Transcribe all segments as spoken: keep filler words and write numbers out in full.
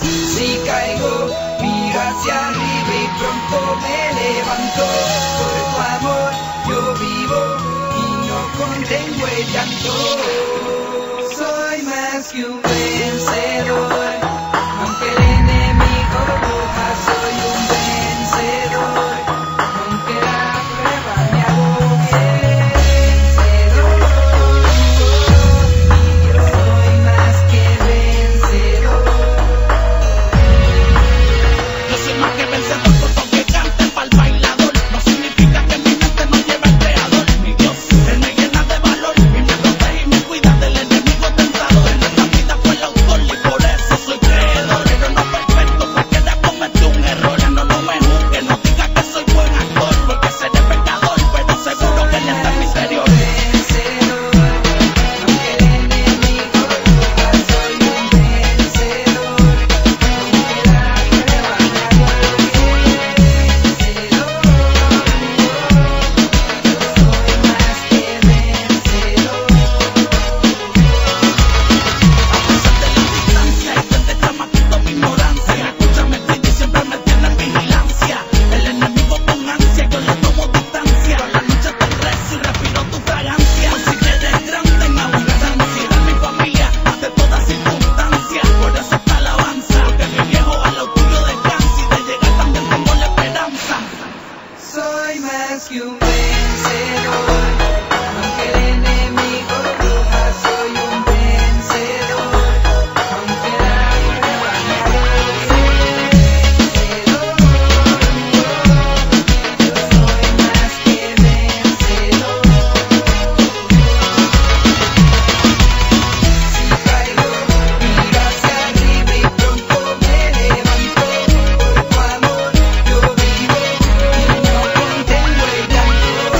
Si caigo, miro hacia arriba y pronto me levanto. Por tu amor yo vivo y no contengo el llanto. Soy más que un vencedor, aunque el enemigo ruja, soy un vencedor, aunque la prueba me agobie. Vencedor, y yo soy más que vencedor. Yo soy más que vencedor, por todo que cante pa'l bailador. No significa que mi mente no lleve al creador. Mi Dios, Él me llena de valor y me protege y me cuida del enemigo tentador. En esta vida fue el autor y por eso soy creedor. Pero no perfecto, porque ya cometí un error. Ya no, no me juzgue, no diga que soy buen actor, porque seré pecador, pero seguro que Él está en mi interior. Vencedor, aunque el enemigo ruja, soy un vencedor, aunque la prueba me agobie. Vencedor, yo soy más que vencedor. A pesar de la distancia y desde chamaquito mi ignorancia, escúchame Cristo y siempre me tiene en vigilancia. El enemigo con ansia, yo le tomo distancia. Toda la noche te rezo y respiro tu fragancia. Si eres grande en abundancia, eres mi familia ante toda circunstancia. Por eso esta alabanza, porque mi viejo al lado tuyo descansa y de llegar también tengo la esperanza. Soy más que un vencedor, aunque el enemigo ruja, soy un vencedor, aunque la prueba me agobie. Vencedor, yo soy más que vencedor. Si caigo, miro hacia arriba y pronto me levanto. Por tu amor yo vivo y no contengo el llanto.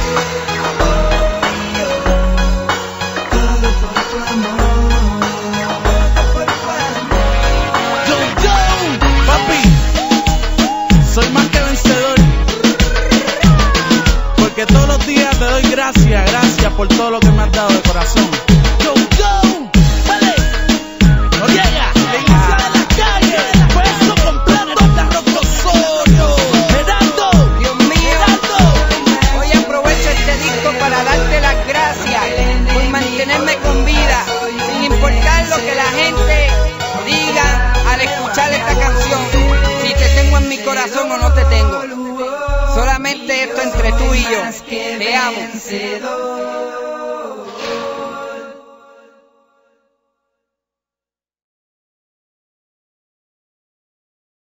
Todo por tu amor, todo por tu amor. Yo, yo, papi, soy más que vencedor, porque todos los días te doy gracias, gracias por todo lo que me has dado de corazón. Yo, yo, vale, Noriega, la iglesia de la calle, peso completo, Carlos Osorio, Gerardo, Dios mío, hoy aprovecho este disco para darte las gracias por mantenerme con vida, sin importar lo que la gente diga al escuchar esta canción, si te tengo en mi corazón o no te tengo. Solamente esto entre tú y yo. Más que Te amo. vencedor.